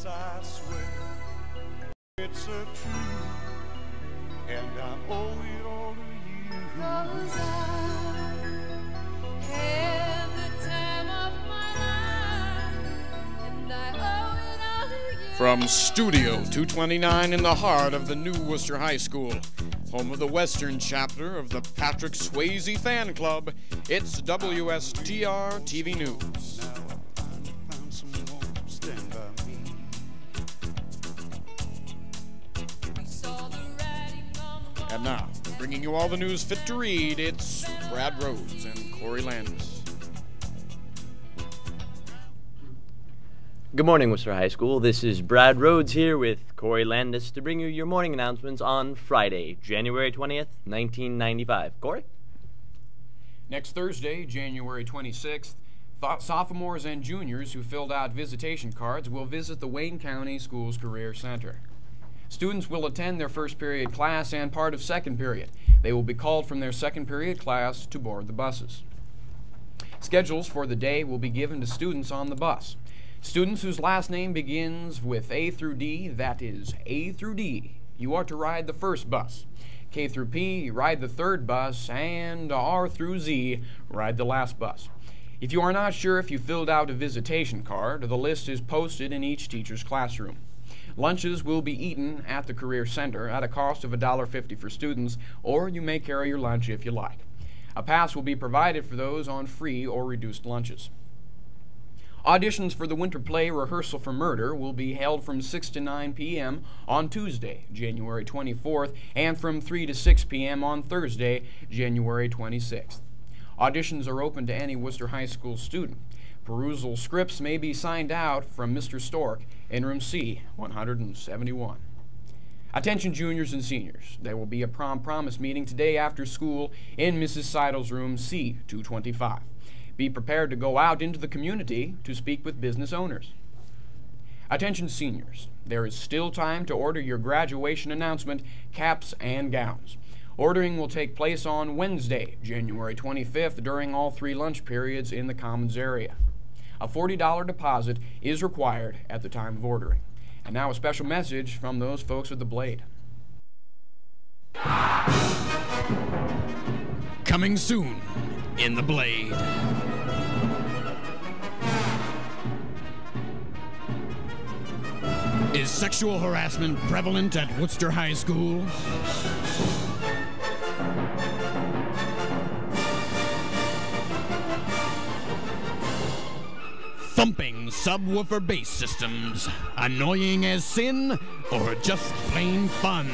I swear it's a truth, and I owe it all to you. 'Cause I had the time of my life, and I owe it all to you. From Studio 229 in the heart of the new Wstr High School, home of the Western chapter of the Patrick Swayze Fan Club, it's WSTR TV News. Found someone to stand by me. We saw the writing on the wall. And now, bringing you all the news fit to read, it's Brad Rhodes and Corey Landis. Good morning, Wstr High School. This is Brad Rhodes here with Corey Landis to bring you your morning announcements on Friday, January 20th, 1995. Corey? Next Thursday, January 26th, sophomores and juniors who filled out visitation cards will visit the Wayne County Schools Career Center. Students will attend their first period class and part of second period. They will be called from their second period class to board the buses. Schedules for the day will be given to students on the bus. Students whose last name begins with A through D, that is A through D, you are to ride the first bus. K through P, you ride the third bus, and R through Z, ride the last bus. If you are not sure if you filled out a visitation card, the list is posted in each teacher's classroom. Lunches will be eaten at the Career Center at a cost of $1.50 for students, or you may carry your lunch if you like. A pass will be provided for those on free or reduced lunches. Auditions for the winter play Rehearsal for Murder will be held from 6 to 9 p.m. on Tuesday, January 24th, and from 3 to 6 p.m. on Thursday, January 26th. Auditions are open to any Wstr High School student. Perusal scripts may be signed out from Mr. Stork in room C, 171. Attention juniors and seniors. There will be a prom promise meeting today after school in Mrs. Seidel's room C, 225. Be prepared to go out into the community to speak with business owners. Attention seniors, there is still time to order your graduation announcement, caps, and gowns. Ordering will take place on Wednesday, January 25th, during all 3 lunch periods in the Commons area. A $40 deposit is required at the time of ordering. And now a special message from those folks at the Blade. Coming soon in the Blade. Is sexual harassment prevalent at Wstr High School? Thumping subwoofer bass systems, annoying as sin or just plain fun?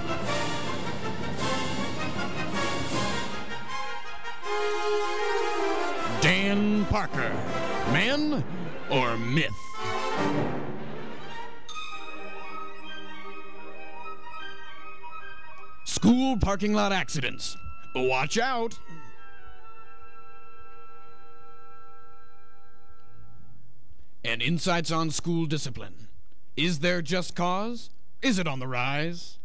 Dan Parker, man or myth? School parking lot accidents. Watch out! And insights on school discipline. Is there just cause? Is it on the rise?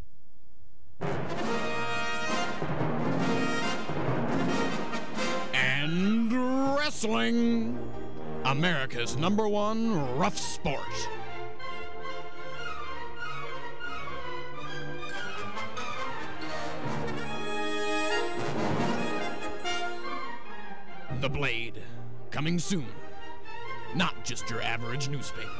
And wrestling, America's #1 rough sport. The Blade, coming soon. Not just your average newspaper.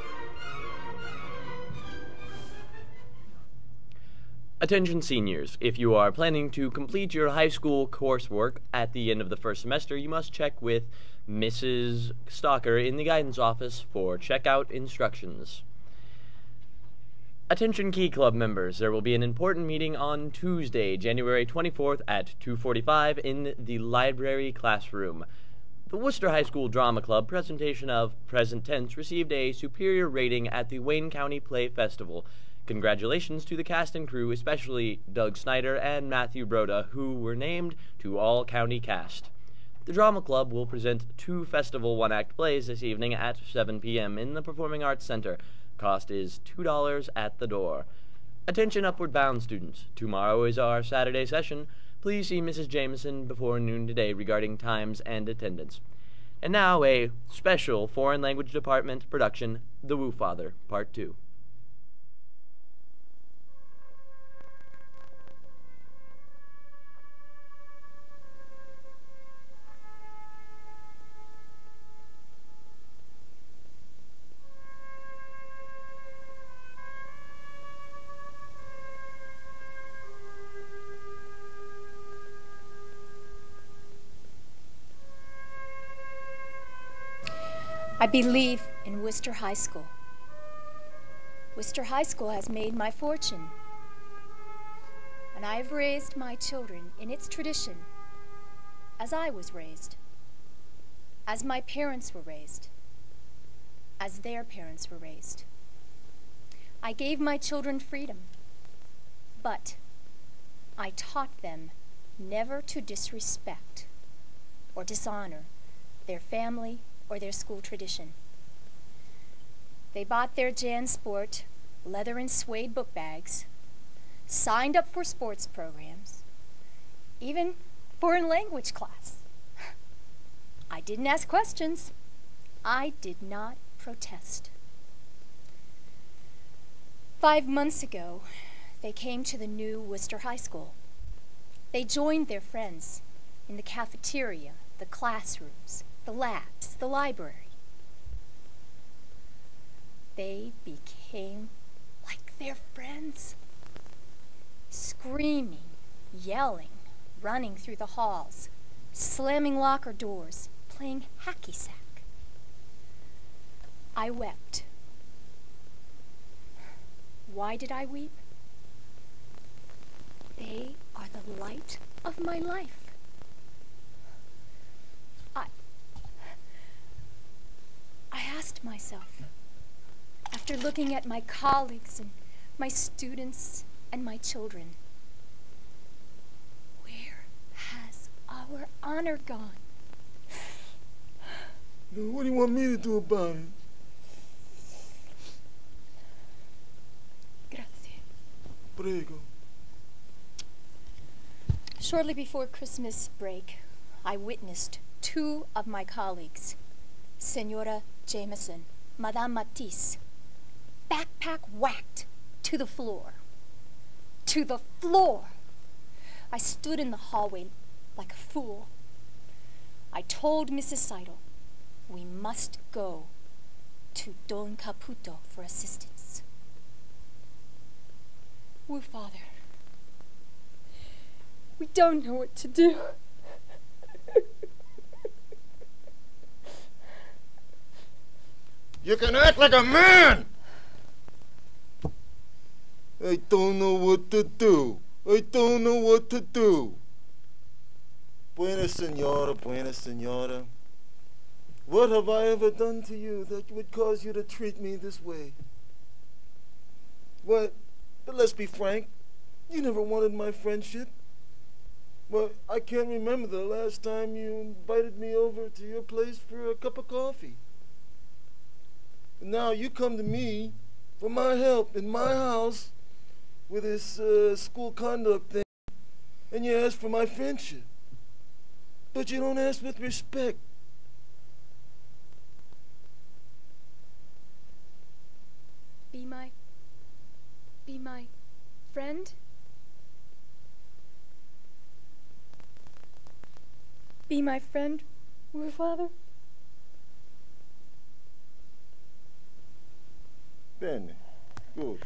Attention seniors, if you are planning to complete your high school coursework at the end of the first semester, you must check with Mrs. Stalker in the guidance office for checkout instructions. Attention Key Club members, there will be an important meeting on Tuesday, January 24th at 2:45 in the library classroom. The Wstr High School Drama Club presentation of Present Tense received a superior rating at the Wayne County Play Festival. Congratulations to the cast and crew, especially Doug Snyder and Matthew Broda, who were named to all-county cast. The Drama Club will present 2 festival one-act plays this evening at 7 p.m. in the Performing Arts Center. Cost is $2 at the door. Attention Upward Bound students, tomorrow is our Saturday session. Please see Mrs. Jameson before noon today regarding times and attendance. And now a special foreign language department production, The Woo Father, Part 2. I believe in Wstr High School. Wstr High School has made my fortune, and I've raised my children in its tradition as I was raised, as my parents were raised, as their parents were raised. I gave my children freedom, but I taught them never to disrespect or dishonor their family or their school tradition. They bought their JanSport leather and suede book bags, signed up for sports programs, even foreign language class. I didn't ask questions. I did not protest. 5 months ago, they came to the new Wstr High School. They joined their friends in the cafeteria, the classrooms, the labs, the library. They became like their friends, screaming, yelling, running through the halls, slamming locker doors, playing hacky sack. I wept. Why did I weep? They are the light of my life. I asked myself, after looking at my colleagues and my students and my children, where has our honor gone? What do you want me to do about it? Grazie. Prego. Shortly before Christmas break, I witnessed 2 of my colleagues, Senora Jameson, Madame Matisse, backpack whacked to the floor. To the floor! I stood in the hallway like a fool. I told Mrs. Seidel, we must go to Don Caputo for assistance. Woo, Father, we don't know what to do. You can act like a man! I don't know what to do. I don't know what to do. Buena senora, buena senora. What have I ever done to you that would cause you to treat me this way? What? But let's be frank. You never wanted my friendship. Well, I can't remember the last time you invited me over to your place for a cup of coffee. Now you come to me for my help in my house with this school conduct thing, and you ask for my friendship. But you don't ask with respect. Be my friend? Be my friend, Woo, Father? Bene. Good.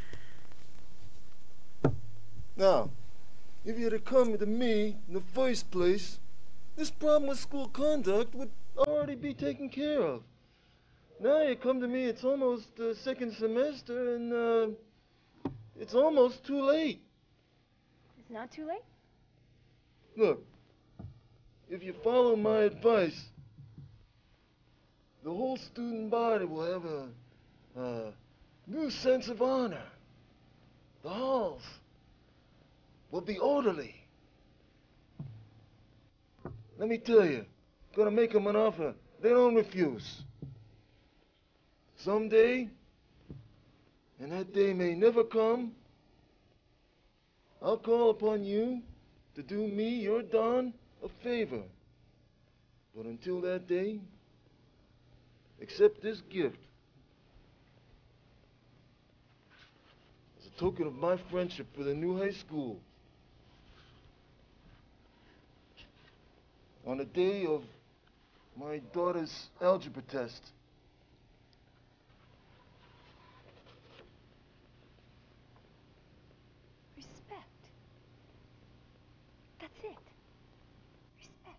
Now, if you'd have come to me in the first place, this problem with school conduct would already be taken care of. Now you come to me, it's almost the second semester, and it's almost too late. It's not too late? Look, if you follow my advice, the whole student body will have a new sense of honor. The halls will be orderly. Let me tell you, gonna make them an offer they don't refuse. Someday, and that day may never come, I'll call upon you to do me, your Don, a favor. But until that day, accept this gift as a token of my friendship for the new high school. On the day of my daughter's algebra test. Respect. That's it. Respect.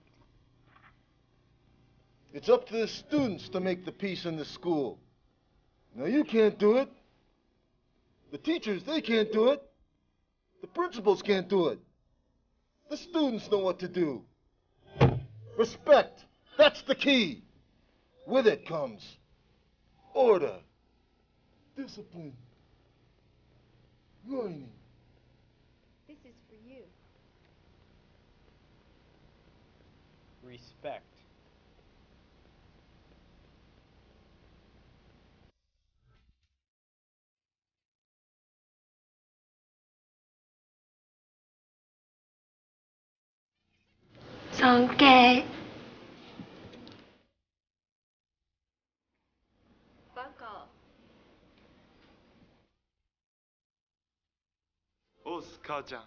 It's up to the students to make the peace in the school. Now you can't do it. The teachers, they can't do it. The principals can't do it. The students know what to do. Respect. That's the key. With it comes order, discipline, learning. This is for you. Respect. 성게 Buckle. 오스카장.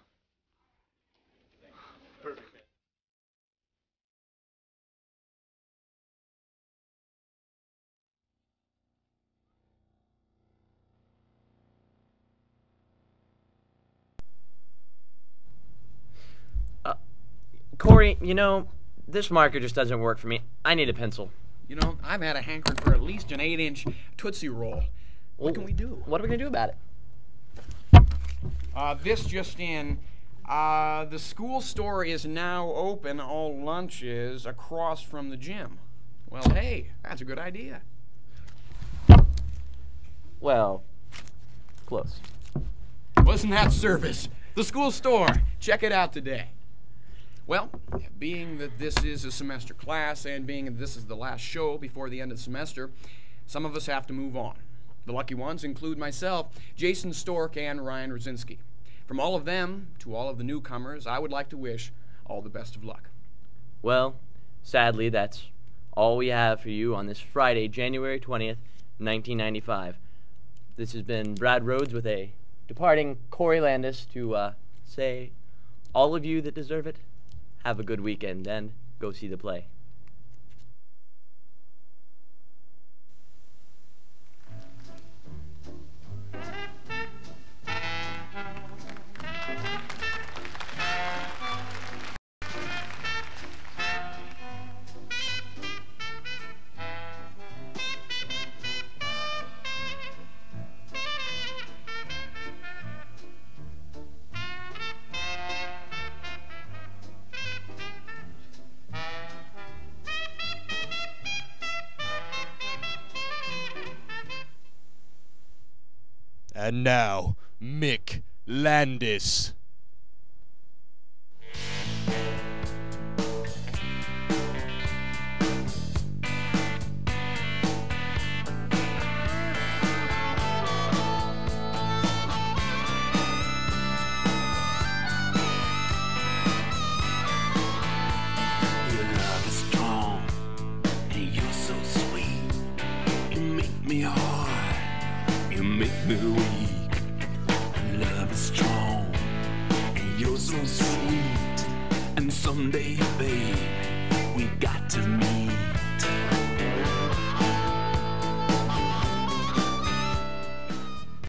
Corey, you know, this marker just doesn't work for me. I need a pencil. You know, I've had a hankering for at least an 8-inch Tootsie Roll. What can we do? What are we going to do about it? This just in. The school store is now open. All lunch is across from the gym. Well, hey, that's a good idea. Well, close. Wasn't that service? The school store. Check it out today. Well, being that this is a semester class and being that this is the last show before the end of the semester, some of us have to move on. The lucky ones include myself, Jason Stork, and Ryan Rosinski. From all of them to all of the newcomers, I would like to wish all the best of luck. Well, sadly, that's all we have for you on this Friday, January 20th, 1995. This has been Brad Rhodes with a departing Corey Landis to say, all of you that deserve it, have a good weekend and go see the play. And now, Mick Landis. Your love is strong, and you're so sweet. You make me hard, you make me weak. Love is strong, and you're so sweet. And someday, babe, we got to meet.